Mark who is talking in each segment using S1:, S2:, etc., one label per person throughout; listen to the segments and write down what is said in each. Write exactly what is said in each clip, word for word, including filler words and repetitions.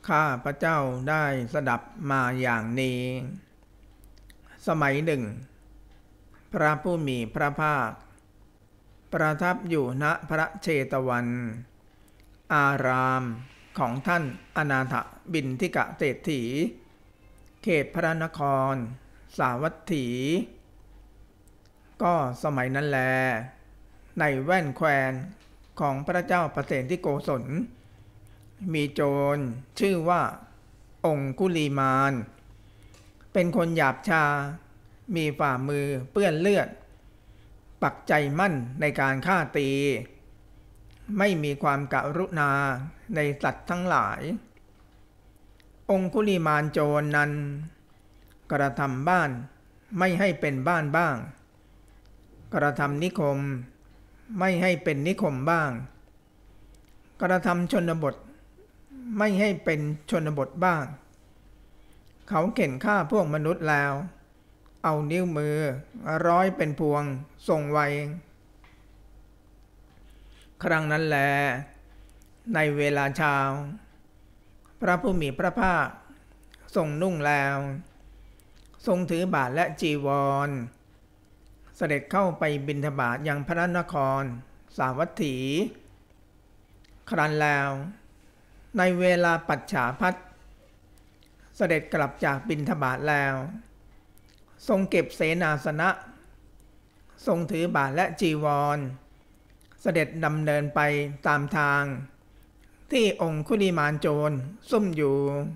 S1: ข้าพระเจ้าได้สดับมาอย่างนี้ สมัยหนึ่งพระผู้มีพระภาคประทับอยู่ณพระเชตวันอารามของท่านอนาถบิณฑิกเศรษฐีเขตพระนครสาวัตถีก็สมัยนั้นแลในแว่นแคว้นของพระเจ้าประเสนที่โกศลมีโจรชื่อว่าองคุลีมานเป็นคนหยาบชามีฝ่ามือเปื้อนเลือดปักใจมั่นในการฆ่าตีไม่มีความกรุณาในสัตว์ทั้งหลายองคุลีมานโจรนั้นกระทำบ้านไม่ให้เป็นบ้านบ้างกระทำนิคมไม่ให้เป็นนิคมบ้างกระทำชนบทไม่ให้เป็นชนบทบ้างเขาเข็นฆ่าพวกมนุษย์แล้วเอานิ้วมือร้อยเป็นพวงส่งไว้ครั้งนั้นแลในเวลาเช้าพระผู้มีพระภาคทรงนุ่งแล้วทรงถือบาตรและจีวรเสด็จเข้าไปบิณฑบาตยังพระนครสาวัตถีครั้นแล้วในเวลาปัจฉาภัตเสด็จกลับจากบิณฑบาตแล้วทรงเก็บเสนาสนะทรงถือบาตรและจีวรเสด็จดำเนินไปตามทางที่องคุลิมานโจรซุ่มอยู่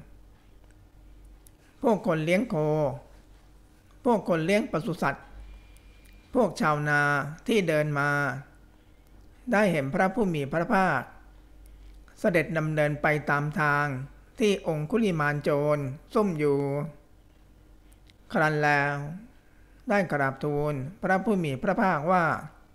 S1: พวกคนเลี้ยงโคพวกคนเลี้ยงปศุสัตว์พวกชาวนาที่เดินมาได้เห็นพระผู้มีพระภาคเสด็จดำเนินไปตามทางที่องคุลิมานโจรซุ่มอยู่ครั้นแล้วได้กราบทูลพระผู้มีพระภาคว่า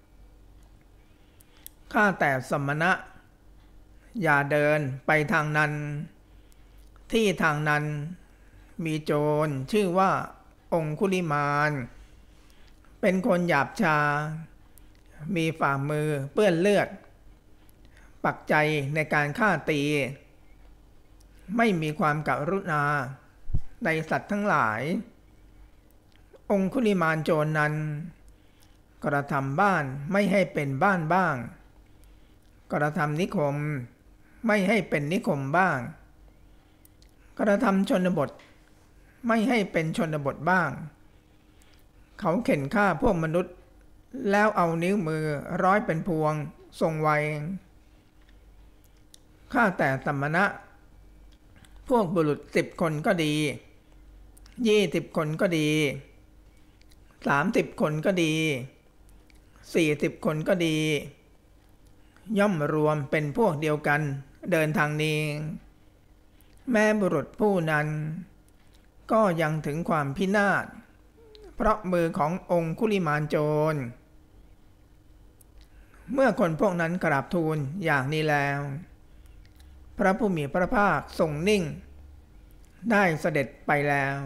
S1: ข้าแต่สมณะอย่าเดินไปทางนั้นที่ทางนั้นมีโจรชื่อว่าองคุลิมานเป็นคนหยาบชามีฝ่ามือเปื้อนเลือดปักใจในการฆ่าตีไม่มีความกรุณาในสัตว์ทั้งหลายองคุลิมานโจรนั้นกระทำบ้านไม่ให้เป็นบ้านบ้างกระทำนิคมไม่ให้เป็นนิคมบ้างกระทำชนบทไม่ให้เป็นชนบทบ้างเขาเข็นฆ่าพวกมนุษย์แล้วเอานิ้วมือร้อยเป็นพวงส่งไว้ข้าแต่สมณะพวกบุรุษสิบคนก็ดียี่สิบคนก็ดีสามสิบคนก็ดีสี่สิบคนก็ดีย่อมรวมเป็นพวกเดียวกันเดินทางนี้แม้บุรุษผู้นั้นก็ยังถึงความพินาศเพราะมือขององคุลิมานโจรเมื่อคนพวกนั้นกราบทูลอย่างนี้แล้วพระผู้มีพระภาคทรงนิ่งได้เสด็จไปแล้ว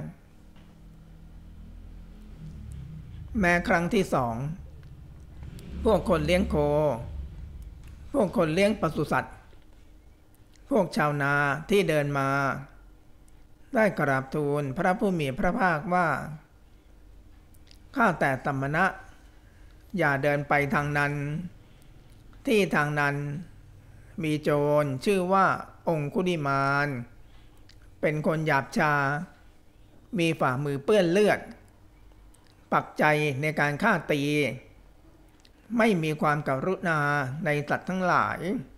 S1: แม้ครั้งที่สองพวกคนเลี้ยงโคพวกคนเลี้ยงปศุสัตว์พวกชาวนาที่เดินมาได้กราบทูลพระผู้มีพระภาคว่าข้าแต่สมณะอย่าเดินไปทางนั้นที่ทางนั้นมีโจรชื่อว่าองคุลิมานเป็นคนหยาบชามีฝ่ามือเปื้อนเลือดปักใจในการฆ่าตีไม่มีความกรุณาในสัตว์ทั้งหลาย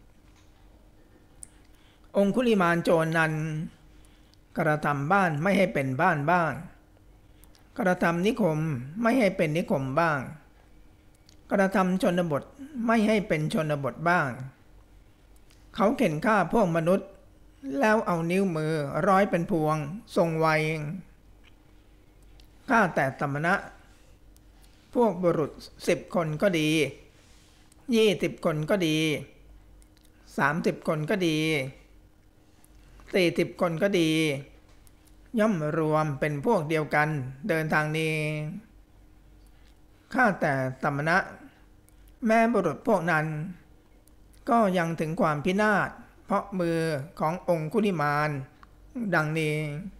S1: องคุลิมานโจรนั้นกระทำบ้านไม่ให้เป็นบ้านบ้างกระทำนิคมไม่ให้เป็นนิคมบ้างกระทำชนบทไม่ให้เป็นชนบทบ้างเขาเข็นฆ่าพวกมนุษย์แล้วเอานิ้วมือร้อยเป็นพวงส่งไว้ข้าแต่สมณะพวกบุรุษสิบคนก็ดียี่สิบคนก็ดีสามสิบคนก็ดีสี่สิบคนก็ดีย่อมรวมเป็นพวกเดียวกันเดินทางนี้ข้าแต่สมณะแม้บุรุษพวกนั้นก็ยังถึงความพินาศเพราะมือขององคุลิมานดังนี้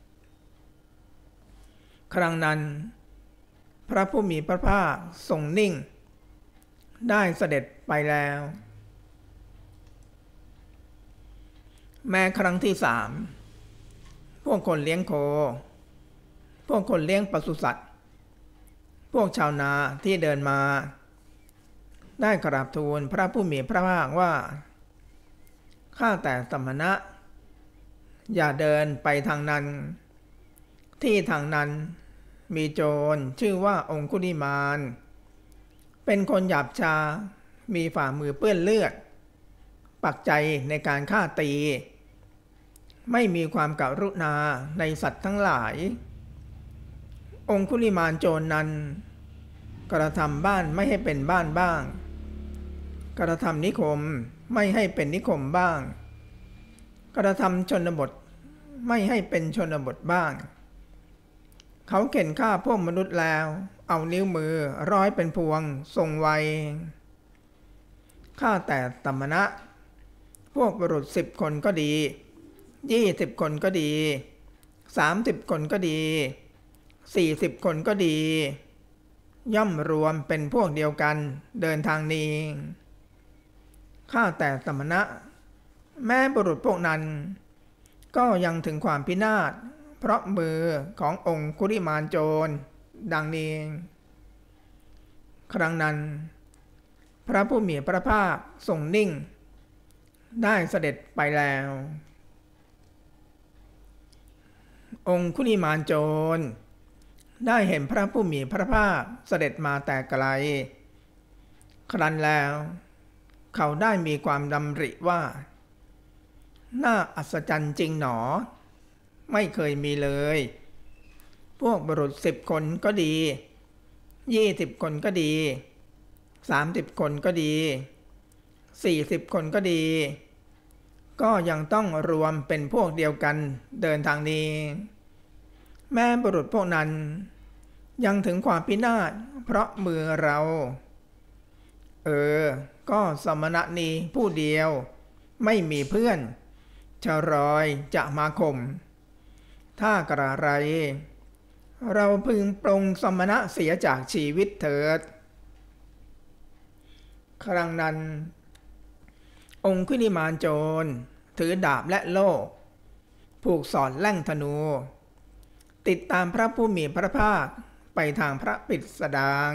S1: ครั้งนั้นพระผู้มีพระภาคทรงนิ่งได้เสด็จไปแล้วแม้ครั้งที่สามพวกคนเลี้ยงโคพวกคนเลี้ยงปศุสัตว์พวกชาวนาที่เดินมาได้กราบทูลพระผู้มีพระภาคว่าข้าแต่สมณะอย่าเดินไปทางนั้นที่ทางนั้นมีโจรชื่อว่าองคุลิมานเป็นคนหยาบช้ามีฝ่ามือเปื้อนเลือดปักใจในการฆ่าตีไม่มีความกรุณาในสัตว์ทั้งหลายองคุลิมานโจรนั้นกระทำบ้านไม่ให้เป็นบ้านบ้างกระทำนิคมไม่ให้เป็นนิคมบ้างกระทำชนบทไม่ให้เป็นชนบทบ้างเขาเข็นฆ่าพวกมนุษย์แล้วเอานิ้วมือร้อยเป็นพวงทรงไว้ข้าแต่สมณะพวกบุรุษสิบคนก็ดียี่สิบคนก็ดีสามสิบคนก็ดีสี่สิบคนก็ดีย่อมรวมเป็นพวกเดียวกันเดินทางนี้ข้าแต่สมณะแม้บุรุษพวกนั้นก็ยังถึงความพินาศเพราะมือขององคุลิมานโจรดังนี้ครั้งนั้นพระผู้มีพระภาคทรงนิ่งได้เสด็จไปแล้วองคุลิมานโจรได้เห็นพระผู้มีพระภาคเสด็จมาแต่ไกลครั้นแล้วเขาได้มีความดำริว่าน่าอัศจรรย์จริงหนอไม่เคยมีเลยพวกบุรุษสิบคนก็ดียี่สิบคนก็ดีสามสิบคนก็ดีสี่สิบคนก็ดีก็ยังต้องรวมเป็นพวกเดียวกันเดินทางนี้แม้บุรุษพวกนั้นยังถึงความพินาศเพราะมือเราเออก็สมณะนี้ผู้เดียวไม่มีเพื่อนจะรอยจะมาข่มถ้ากระไรเราพึงปรงสมณะเสียจากชีวิตเถิดครั้งนั้นองคุลิมานโจรถือดาบและโล่ผูกสอดแล่งธนูติดตามพระผู้มีพระภาคไปทางพระปิฎสดาง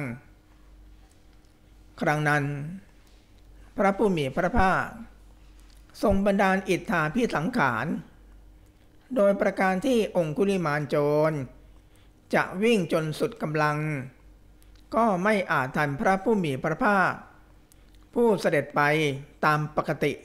S1: ครั้งนั้นพระผู้มีพระภาคทรงบันดาลอิทธาภิสังขารโดยประการที่องคุลิมานโจรจะวิ่งจนสุดกำลังก็ไม่อาจทันพระผู้มีพระภาคผู้เสด็จไปตามปกติ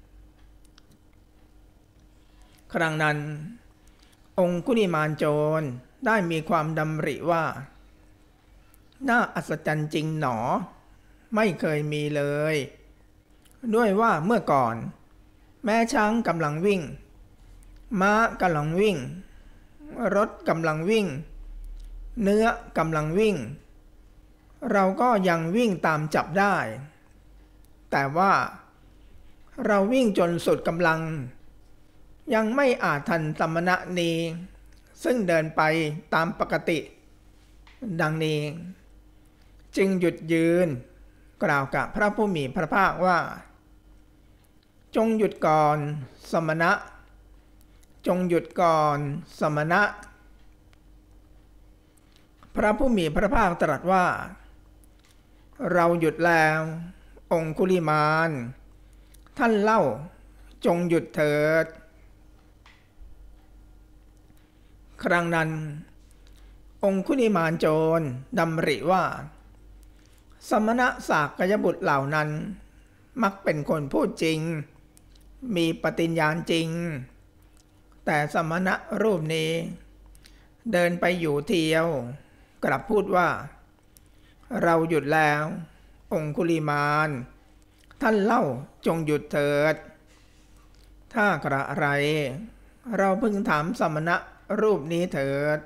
S1: ครั้งนั้นองคุลิมานโจรได้มีความดำริว่าน่าอัศจรรย์จริงหนอไม่เคยมีเลยด้วยว่าเมื่อก่อนแม้ช้างกำลังวิ่งม้ากำลังวิ่งรถกำลังวิ่งเนื้อกำลังวิ่งเราก็ยังวิ่งตามจับได้แต่ว่าเราวิ่งจนสุดกำลังยังไม่อาจทันสมณะนี้ซึ่งเดินไปตามปกติดังนี้จึงหยุดยืนกล่าวกับพระผู้มีพระภาคว่าจงหยุดก่อนสมณะจงหยุดก่อนสมณะพระผู้มีพระภาคตรัสว่าเราหยุดแล้วองคุลิมานท่านเล่าจงหยุดเถิดครั้งนั้นองคุลิมานโจรดำริว่าสมณะสากยบุตรเหล่านั้นมักเป็นคนพูดจริงมีปฏิญญาณจริงแต่สมณะรูปนี้เดินไปอยู่เที่ยวกลับพูดว่าเราหยุดแล้วองคุลิมานท่านเล่าจงหยุดเถิดถ้ากระไรเราพึงถามสมณะรูปนี้เถิด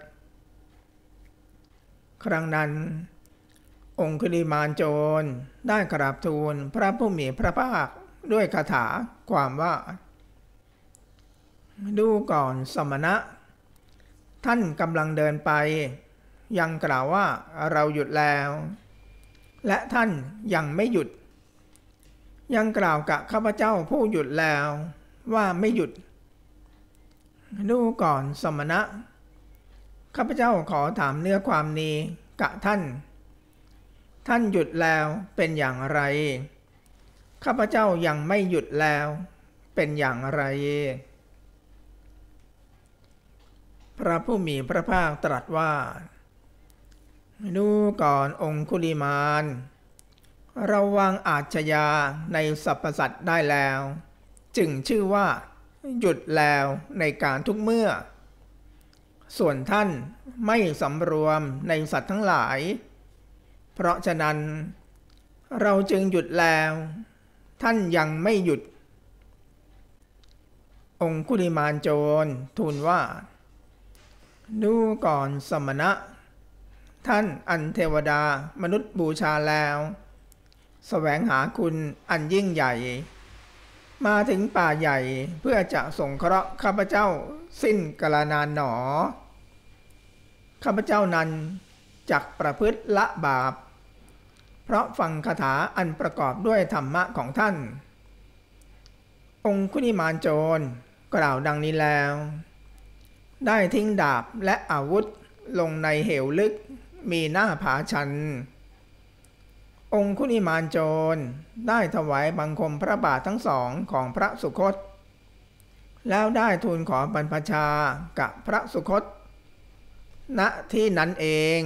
S1: ครั้งนั้นองคุลิมานโจรได้กราบทูลพระผู้มีพระภาคด้วยคาถาความว่าดูก่อนสมณะท่านกำลังเดินไปยังกล่าวว่าเราหยุดแล้วและท่านยังไม่หยุดยังกล่าวกับข้าพเจ้าผู้หยุดแล้วว่าไม่หยุดดูก่อนสมณะข้าพเจ้าขอถามเนื้อความนี้กับท่านท่านหยุดแล้วเป็นอย่างไรข้าพเจ้ายังไม่หยุดแล้วเป็นอย่างไรพระผู้มีพระภาคตรัสว่าดูก่อนองคุลิมานเราวางอาชญาในสรรพสัตว์ได้แล้วจึงชื่อว่าหยุดแล้วในการทุกเมื่อส่วนท่านไม่สำรวมในสัตว์ทั้งหลายเพราะฉะนั้นเราจึงหยุดแล้วท่านยังไม่หยุดองคุลิมานโจรทูลว่าดูก่อนสมณะท่านอันเทวดามนุษย์บูชาแล้วแสวงหาคุณอันยิ่งใหญ่มาถึงป่าใหญ่เพื่อจะสงเคราะห์ข้าพเจ้าสิ้นกาลนานหนอข้าพเจ้านั้นจักประพฤติละบาปเพราะฟังคาถาอันประกอบด้วยธรรมะของท่านองคุลิมานโจรกล่าวดังนี้แล้วได้ทิ้งดาบและอาวุธลงในเหวลึกมีหน้าผาชันองคุลิมานโจรได้ถวายบังคมพระบาททั้งสองของพระสุคตแล้วได้ทูลขอบรรพชากับพระสุคตณที่นั้นเอง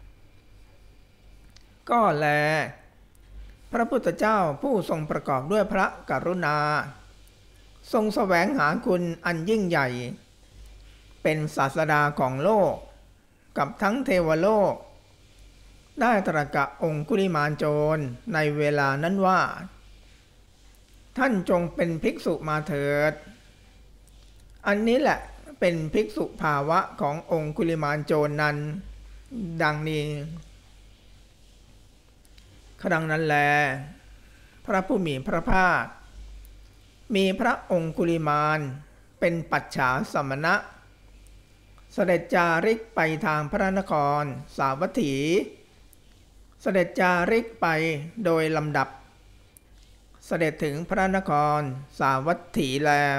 S1: ก็แลพระพุทธเจ้าผู้ทรงประกอบด้วยพระกรุณาทรงแสวงหาคุณอันยิ่งใหญ่เป็นศาสดาของโลกกับทั้งเทวโลกได้ตรัสกับองคุลิมานโจรในเวลานั้นว่าท่านจงเป็นภิกษุมาเถิดอันนี้แหละเป็นภิกษุภาวะขององคุลิมานโจรนั้นดังนี้ครั้งนั้นแลพระผู้มีพระภาคมีพระองคุลิมานเป็นปัจฉาสมณะเสด็จจาริกไปทางพระนครสาวัตถีเสด็จจาริกไปโดยลำดับเสด็จถึงพระนครสาวัตถีแล้ว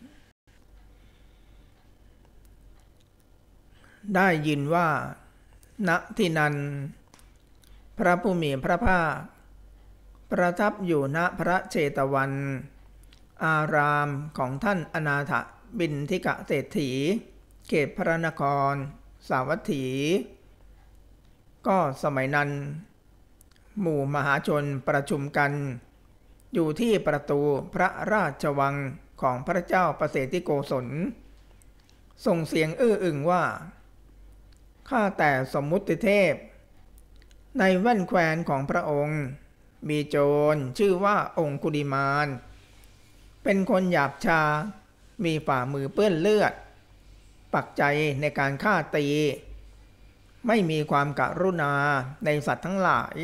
S1: ได้ยินว่าณที่นั้นพระผู้มีพระภาคประทับอยู่ณพระเชตวันอารามของท่านอนาถบิณฑิกเศรษฐีเขตพระนครสาวัตถีก็สมัยนั้นหมู่มหาชนประชุมกันอยู่ที่ประตูพระราชวังของพระเจ้าประเสฐโกศลส่งเสียงอื้ออึงว่าข้าแต่สมมุติเทพในแว่นแคว้นของพระองค์มีโจรชื่อว่าองคุลิมานเป็นคนหยาบช้ามีฝ่ามือเปื้อนเลือดปักใจในการฆ่าตีไม่มีความกรุณาในสัตว์ทั้งหลาย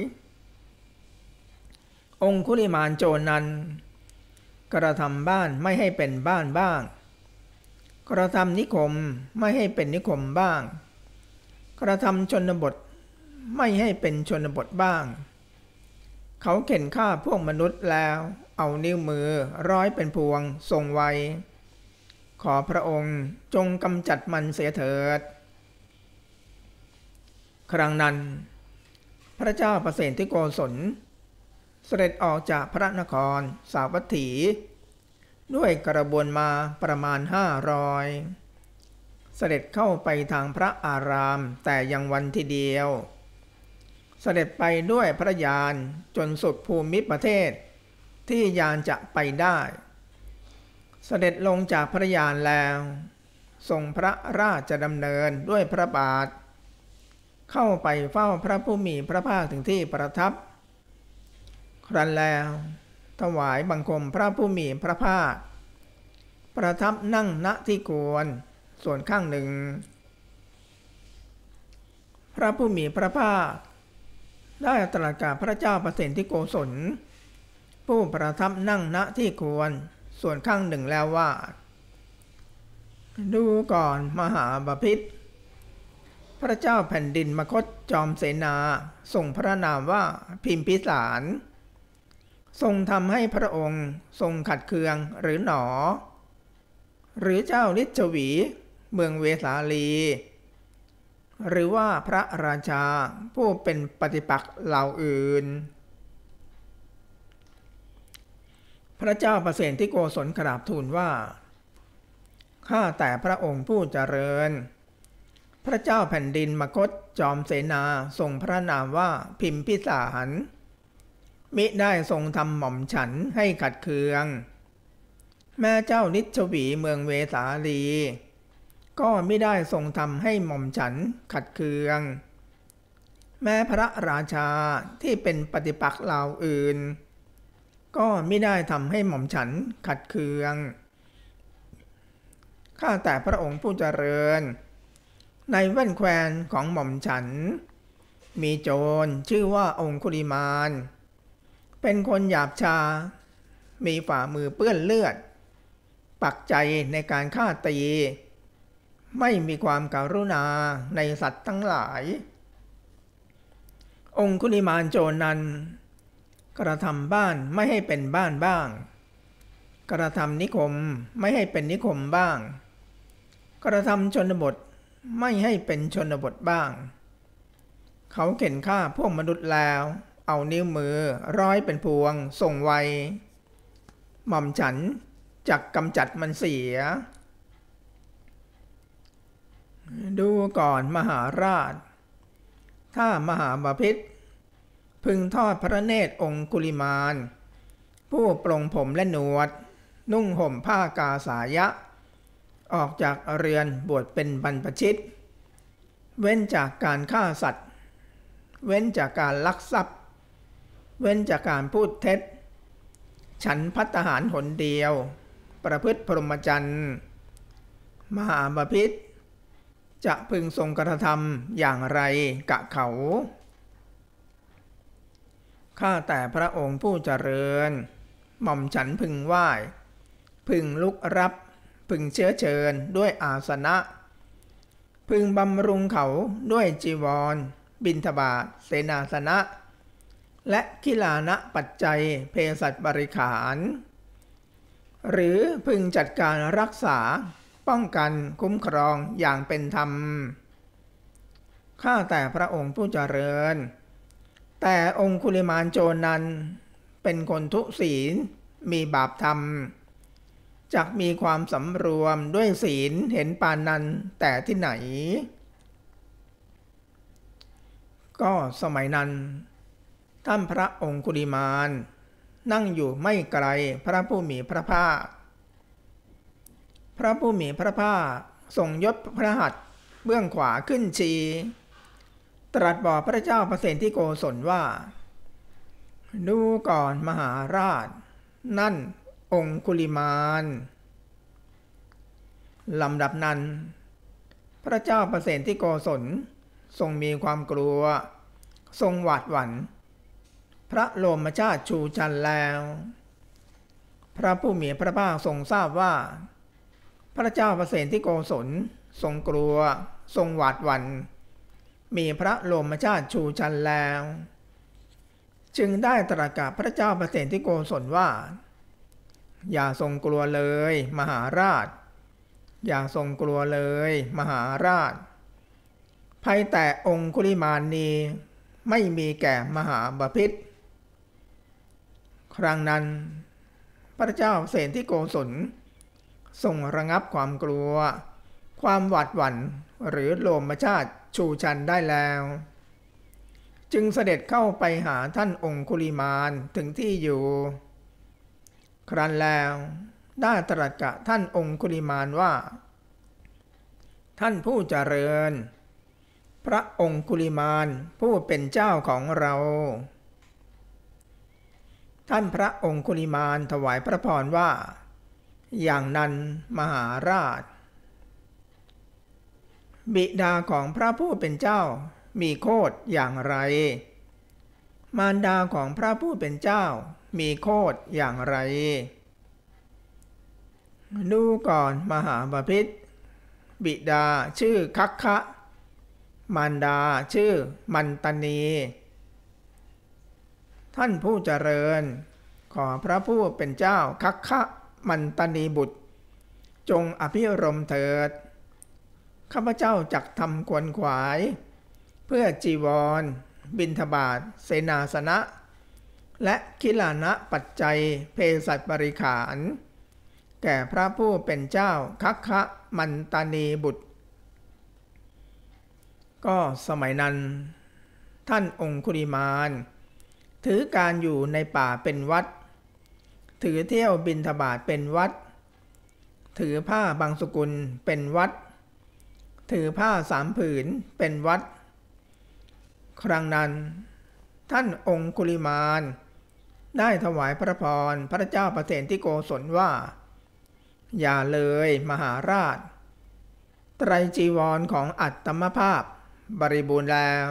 S1: องคุลิมานโจรนั้นกระทำบ้านไม่ให้เป็นบ้านบ้างกระทำนิคมไม่ให้เป็นนิคมบ้างกระทำชนบทไม่ให้เป็นชนบทบ้างเขาเข็นฆ่าพวกมนุษย์แล้วเอานิ้วมือร้อยเป็นพวงทรงไว้ขอพระองค์จงกำจัดมันเสียเถิดครั้งนั้นพระเจ้าประเสฐโกศลเสด็จออกจากพระนครสาวัตถีด้วยกระบวนมาประมาณห้าร้อยเสด็จเข้าไปทางพระอารามแต่ยังวันทีเดียวเสด็จไปด้วยพระยานจนสุดภูมิประเทศที่ยานจะไปได้เสด็จลงจากพระยานแล้วทรงพระราชดำเนินด้วยพระบาทเข้าไปเฝ้าพระผู้มีพระภาคถึงที่ประทับครั้นแล้วถวายบังคมพระผู้มีพระภาคประทับนั่งณที่ควรส่วนข้างหนึ่งพระผู้มีพระภาคได้ตรัสกับพระเจ้าประเสฐโกศลผู้ประทับนั่งณที่ควรส่วนข้างหนึ่งแล้วว่าดูก่อนมหาบพิตรพระเจ้าแผ่นดินมคธจอมเสนาทรงพระนามว่าพิมพิสารทรงทำให้พระองค์ทรงขัดเคืองหรือหนอหรือเจ้าฤทธวีเมืองเวสาลี หรือว่าพระราชาผู้เป็นปฏิปักษ์เหล่าอื่นพระเจ้าประเสนที่โกศลกราบทูลว่าข้าแต่พระองค์ผู้เจริญพระเจ้าแผ่นดินมคธจอมเสนาทรงพระนามว่าพิมพิสารมิได้ทรงทำหม่อมฉันให้ขัดเคืองแม่เจ้านิชวีเมืองเวสาลีก็ไม่ได้ทรงทำให้หม่อมฉันขัดเคืองแม้พระราชาที่เป็นปฏิปักษ์เหล่าอื่นก็ไม่ได้ทำให้หม่อมฉันขัดเคืองข้าแต่พระองค์ผู้เจริญในแว่นแคว้นของหม่อมฉันมีโจรชื่อว่าองคุลิมานเป็นคนหยาบช้ามีฝ่ามือเปื้อนเลือดปักใจในการฆ่าตีไม่มีความการุณาในสัตว์ทั้งหลายองคุลิมานโจรนั้นกระทำบ้านไม่ให้เป็นบ้านบ้างกระทำนิคมไม่ให้เป็นนิคมบ้างกระทำชนบทไม่ให้เป็นชนบทบ้างเขาเข็นฆ่าพวกมนุษย์แล้วเอานิ้วมือร้อยเป็นพวงส่งไวหม่อมฉันจักกำจัดมันเสียดูก่อนมหาราชถ้ามหาบพิตรพึงทอดพระเนตรองคุลิมานผู้ปลงผมและหนวดนุ่งห่มผ้ากาสายะออกจากเรือนบวชเป็นบรรพชิตเว้นจากการฆ่าสัตว์เว้นจากการลักทรัพย์เว้นจากการพูดเท็จฉันภัตตาหารหนเดียวประพฤติพรหมจรรย์มหาบพิตรจะพึงทรงกระทำอย่างไรกะเขาข้าแต่พระองค์ผู้เจริญหม่อมฉันพึงไหว้พึงลุกรับพึงเชื้อเชิญด้วยอาสนะพึงบำรุงเขาด้วยจีวรบิณฑบาตเสนาสนะและกิลานะปัจจัยเภสัชบริขารหรือพึงจัดการรักษาป้องกันคุ้มครองอย่างเป็นธรรมข้าแต่พระองค์ผู้เจริญแต่องคุลิมานโจรนั้นเป็นคนทุศีลมีบาปธรรมจักมีความสำรวมด้วยศีลเห็นปานนั้นแต่ที่ไหนก็สมัยนั้นท่านพระองคุลิมานนั่งอยู่ไม่ไกลพระผู้มีพระภาคพระผู้มีพระภาคทรงยกพระหัตถ์เบื้องขวาขึ้นชี้ตรัสบอกพระเจ้าประเสนที่โกศลว่าดูก่อนมหาราชนั่นองคุลิมานลำดับนั้นพระเจ้าประเสนที่โกศลทรงมีความกลัวทรงหวาดหวั่นพระโลมชาติชูชันแล้วพระผู้มีพระภาคทรงทราบว่าพระเจ้าประเสนที่โกศลทรงกลัวทรงหวาดหวั่นมีพระโลมชาติชูชันแล้วจึงได้ตรัสกับพระเจ้าประเสนที่โกศลว่าอย่าทรงกลัวเลยมหาราชอย่าทรงกลัวเลยมหาราชภัยแต่องคุลิมานนี้ไม่มีแก่มหาบพิตรครั้งนั้นพระเจ้าประเสนที่โกศลทรงระงับความกลัวความหวาดหวั่นหรือโลมชาติชูชันได้แล้วจึงเสด็จเข้าไปหาท่านองคุลิมานถึงที่อยู่ครั้นแล้วได้ตรัสกับท่านองคุลิมานว่าท่านผู้เจริญพระองคุลิมานผู้เป็นเจ้าของเราท่านพระองคุลิมานถวายพระพรว่าอย่างนั้นมหาราชบิดาของพระผู้เป็นเจ้ามีโคตอย่างไรมารดาของพระผู้เป็นเจ้ามีโคตอย่างไรดูก่อนมหาบพิตรบิดาชื่อคัคคะมารดาชื่อมันตนีท่านผู้เจริญขอพระผู้เป็นเจ้าคัคคะมันตนีบุตรจงอภิรมย์เถิดข้าพเจ้าจักทำควนขวายเพื่อจีวรบิณฑบาตเสนาสนะและคิลานะปัจจัยเภสัชบริขารแก่พระผู้เป็นเจ้าคัคคะมันตนีบุตรก็สมัยนั้นท่านองคุลิมานถือการอยู่ในป่าเป็นวัดถือเที่ยวบิณฑบาตเป็นวัดถือผ้าบางสกุลเป็นวัดถือผ้าสามผืนเป็นวัดครั้งนั้นท่านองคุลิมานได้ถวายพระพรพระเจ้าประเสนที่โกศลว่าอย่าเลยมหาราชไตรจีวรของอัตมภาพบริบูรณ์แล้ว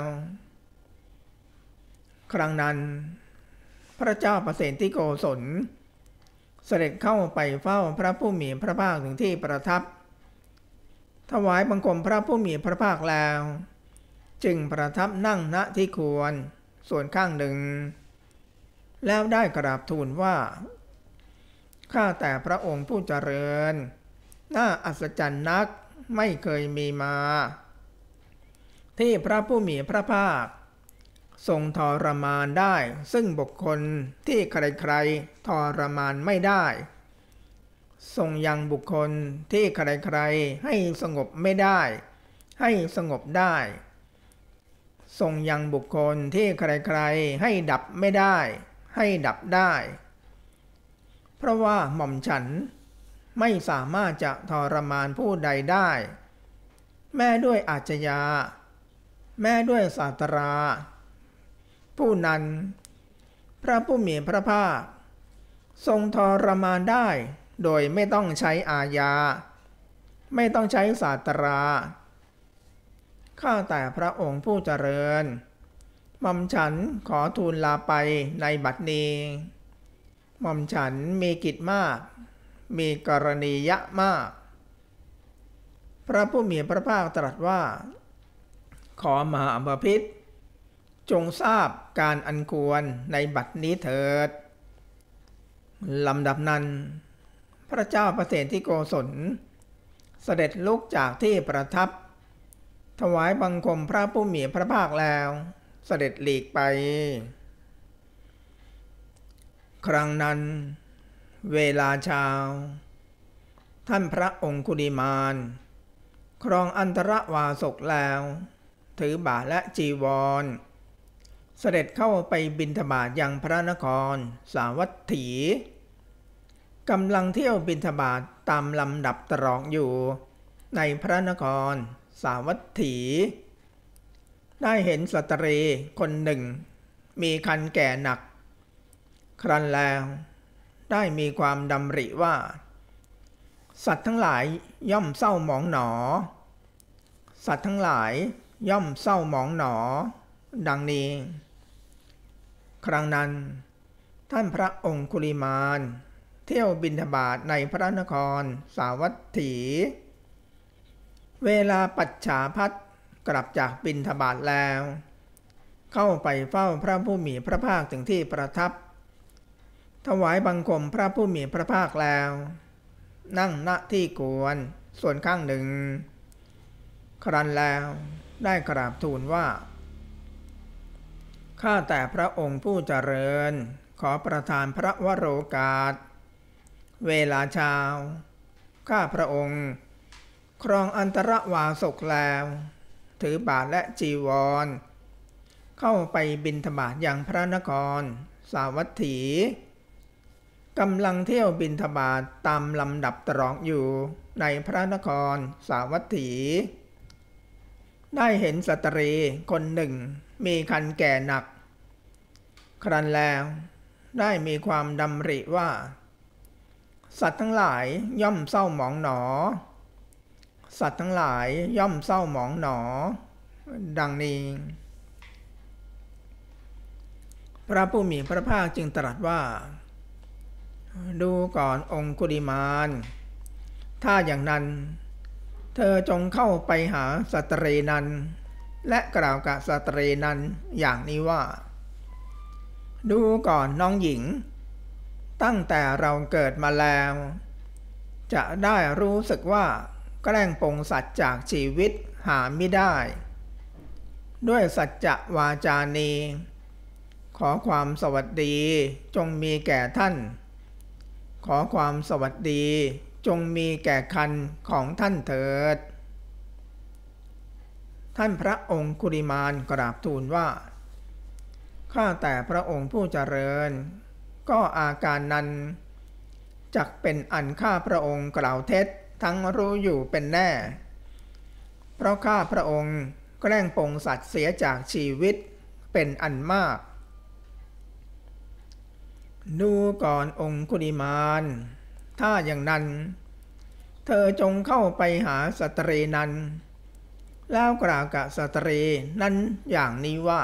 S1: ครั้งนั้นพระเจ้าประเสนที่โกศลเสด็จเข้าไปเฝ้าพระผู้มีพระภาคถึงที่ประทับถวายบังคมพระผู้มีพระภาคแล้วจึงประทับนั่งณที่ควรส่วนข้างหนึ่งแล้วได้กราบทูลว่าข้าแต่พระองค์ผู้เจริญน่าอัศจรรย์นักไม่เคยมีมาที่พระผู้มีพระภาคทรงทรมานได้ซึ่งบุคคลที่ใครๆทรมานไม่ได้ทรงยังบุคคลที่ใครๆให้สงบไม่ได้ให้สงบได้ทรงยังบุคคลที่ใครๆให้ดับไม่ได้ให้ดับได้เพราะว่าหม่อมฉันไม่สามารถจะทรมานผู้ใดได้แม้ด้วยอาชญาแม้ด้วยศาสตราผู้นั้นพระผู้มีพระภาคทรงทรมานได้โดยไม่ต้องใช้อาญาไม่ต้องใช้ศาสตราข้าแต่พระองค์ผู้เจริญหม่อมฉันขอทูลลาไปในบัดนี้หม่อมฉันมีกิจมากมีกรณียะมากพระผู้มีพระภาคตรัสว่าขอมหาบพิตรจงทราบการอันควรในบัดนี้เถิดลำดับนั้นพระเจ้าประเสนที่โกศลเสด็จลุกจากที่ประทับถวายบังคมพระผู้มีพระภาคแล้วเสด็จหลีกไปครั้งนั้นเวลาเช้าท่านพระองคุลิมานครองอันตรวาสกแล้วถือบาตรและจีวรเสด็จเข้าไปบิณฑบาตยังพระนครสาวัตถีกำลังเที่ยวบิณฑบาตตามลำดับตรอกอยู่ในพระนครสาวัตถีได้เห็นสตรีคนหนึ่งมีคันแก่หนักครั้นแล้วได้มีความดำริว่าสัตว์ทั้งหลายย่อมเศร้าหมองหนอสัตว์ทั้งหลายย่อมเศร้าหมองหนอดังนี้ครั้งนั้นท่านพระองคุลิมานเที่ยวบิณฑบาตในพระนครสาวัตถีเวลาปัจฉาภัตกลับจากบิณฑบาตแล้วเข้าไปเฝ้าพระผู้มีพระภาคถึงที่ประทับถวายบังคมพระผู้มีพระภาคแล้วนั่งณที่ควรส่วนข้างหนึ่งครั้นแล้วได้กราบทูลว่าข้าแต่พระองค์ผู้เจริญขอประทานพระวโรกาสเวลาเช้าข้าพระองค์ครองอันตรวาสกแล้วถือบาตรและจีวรเข้าไปบิณฑบาตยังพระนครสาวัตถีกำลังเที่ยวบิณฑบาตตามลำดับตรอกอยู่ในพระนครสาวัตถีได้เห็นสตรีคนหนึ่งมีคันแก่หนักครั้นแล้วได้มีความดำริว่าสัตว์ทั้งหลายย่อมเศร้าหมองหนอสัตว์ทั้งหลายย่อมเศร้าหมองหนอดังนี้พระผู้มีพระภาคจึงตรัสว่าดูก่อนองคุลิมานถ้าอย่างนั้นเธอจงเข้าไปหาสตรีนั้นและกล่าวกับสตรีนั้นอย่างนี้ว่าดูก่อนน้องหญิงตั้งแต่เราเกิดมาแล้วจะได้รู้สึกว่าแกล้งปลงสัตว์จากชีวิตหาไม่ได้ด้วยสัจจะวาจานีขอความสวัสดีจงมีแก่ท่านขอความสวัสดีจงมีแก่คันของท่านเถิดท่านพระองค์คุริมานกราบทูลว่าข้าแต่พระองค์ผู้เจริญก็อาการนั้นจักเป็นอันข้าพระองค์กล่าวเท็จทั้งรู้อยู่เป็นแน่เพราะข้าพระองค์แกล้งปลงสัตว์เสียจากชีวิตเป็นอันมากดูก่อนองคุลิมานถ้าอย่างนั้นเธอจงเข้าไปหาสตรีนั้นแล้วกล่าวกับสตรีนั้นอย่างนี้ว่า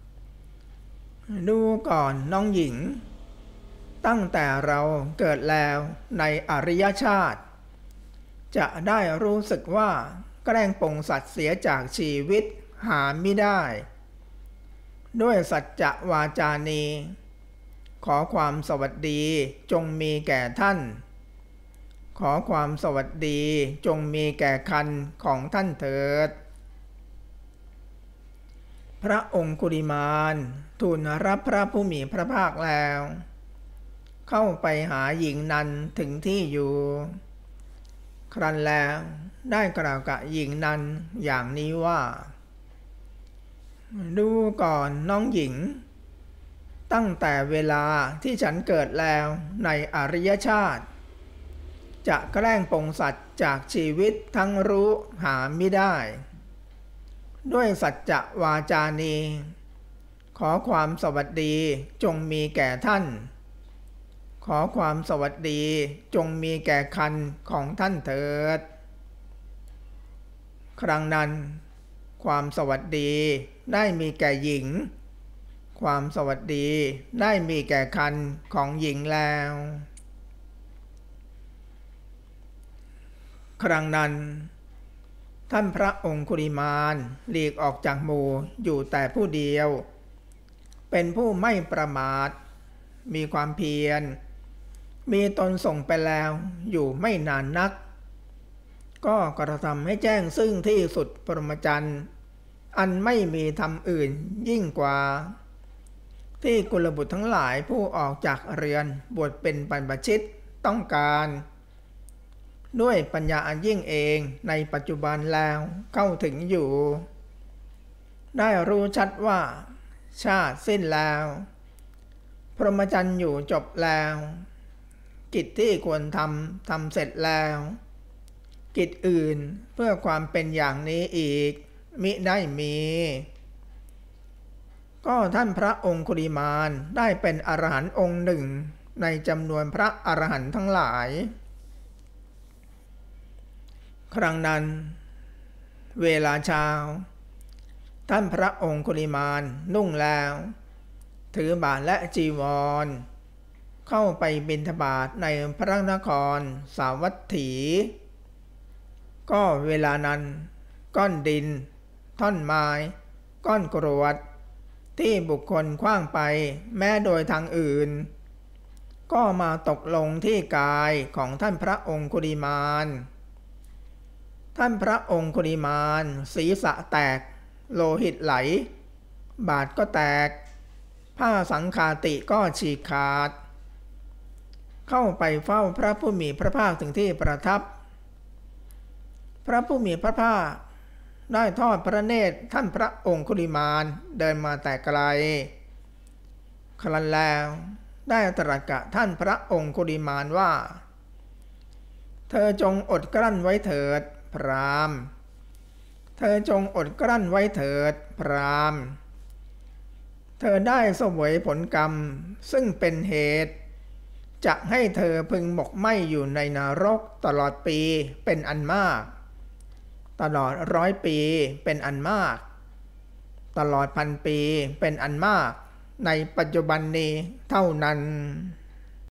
S1: ดูก่อนน้องหญิงตั้งแต่เราเกิดแล้วในอริยชาติจะได้รู้สึกว่าแกล้งปลงสัตว์เสียจากชีวิตหาไม่ได้ด้วยสัจจะวาจานีขอความสวัสดีจงมีแก่ท่านขอความสวัสดีจงมีแก่คันของท่านเถิดพระองคุลิมานทูลรับพระผู้มีพระภาคแล้วเข้าไปหาหญิงนั้นถึงที่อยู่ครั้นแล้วได้กล่าวกับหญิงนั้นอย่างนี้ว่าดูก่อนน้องหญิงตั้งแต่เวลาที่ฉันเกิดแล้วในอริยชาติจะแกล้งปลงสัตว์จากชีวิตทั้งรู้หาไม่ได้ด้วยสัจจะวาจานีขอความสวัสดีจงมีแก่ท่านขอความสวัสดีจงมีแก่คันของท่านเถิดครั้งนั้นความสวัสดีได้มีแก่หญิงความสวัสดีได้มีแก่คันของหญิงแล้วครั้งนั้นท่านพระองคุลิมานหลีกออกจากหมู่อยู่แต่ผู้เดียวเป็นผู้ไม่ประมาทมีความเพียรมีตนส่งไปแล้วอยู่ไม่นานนักก็กระทำให้แจ้งซึ่งที่สุดปรมจรรย์อันไม่มีธรรมอื่นยิ่งกว่าที่กุลบุตรทั้งหลายผู้ออกจากเรือนบวชเป็นบรรพชิตต้องการด้วยปัญญาอันยิ่งเองในปัจจุบันแล้วเข้าถึงอยู่ได้รู้ชัดว่าชาติสิ้นแล้วพรหมจรรย์อยู่จบแล้วกิจที่ควรทำทำเสร็จแล้วกิจอื่นเพื่อความเป็นอย่างนี้อีกมิได้มีก็ท่านพระองคุลิมานได้เป็นอรหันต์องค์หนึ่งในจำนวนพระอรหันต์ทั้งหลายครั้งนั้นเวลาเช้าท่านพระองคุลิมานนุ่งแล้วถือบาตรและจีวรเข้าไปบิณฑบาตในพระนครสาวัตถีก็เวลานั้นก้อนดินท่อนไม้ก้อนกรวดที่บุคคลขว้างไปแม้โดยทางอื่นก็มาตกลงที่กายของท่านพระองคุลิมานท่านพระองคุลิมานศีรษะแตกโลหิตไหลบาทก็แตกผ้าสังฆาติก็ฉีกขาดเข้าไปเฝ้าพระผู้มีพระภาคถึงที่ประทับพระผู้มีพระภาคได้ทอดพระเนตรท่านพระองคุลิมานเดินมาแต่ไกลครั้นแล้วได้ตรัสกับท่านพระองคุลิมานว่าเธอจงอดกลั้นไว้เถิดพราหมณ์เธอจงอดกลั้นไว้เถิดพราหมณ์เธอได้เสวยผลกรรมซึ่งเป็นเหตุจะให้เธอพึงหมกไหม้อยู่ในนรกตลอดปีเป็นอันมากตลอดร้อยปีเป็นอันมากตลอดพันปีเป็นอันมากในปัจจุบันนี้เท่านั้น